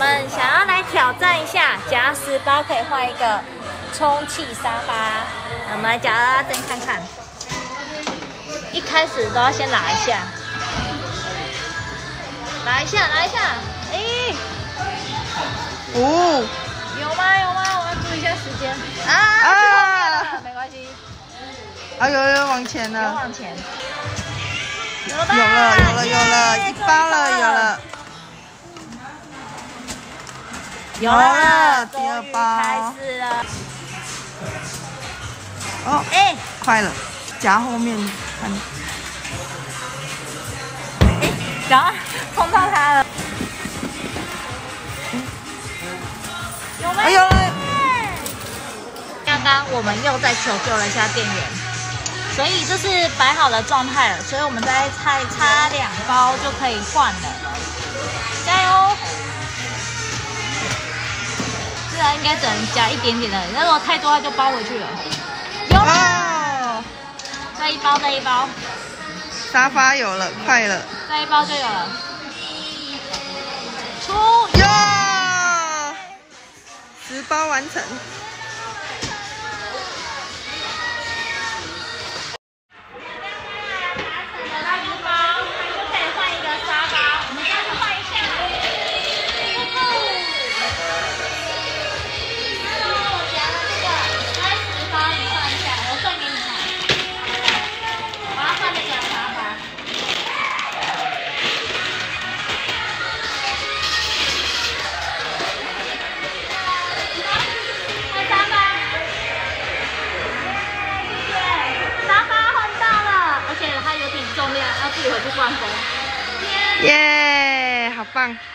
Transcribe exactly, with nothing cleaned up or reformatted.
们想要来挑战一下，夹十包可以换一个充气沙发。我们来夹拉针看看。一开始都要先拿一下，拿一下，拿一下。哎、欸， 哦， 有吗？有吗？我要注意一下时间。啊啊，没关系。 啊，有有往前了， 有往前。有了， 有了，有了，有了，一包了，有了。 有了， 第二包开始了。 哦，哎、欸，快了，夹后面看。 哎、欸，夹碰到它了。有没有？ 有了。 刚刚我们又再求救了一下店员，所以这是摆好的状态了，所以我们再再差两包就可以换了。加油！ 这应该只能加一点点的，那如果太多它就包回去了。有了，哦、再一包，再一包。 沙发有了，快了。 再一包就有了。出哟，十包完成。自己回去灌风， 耶，好棒！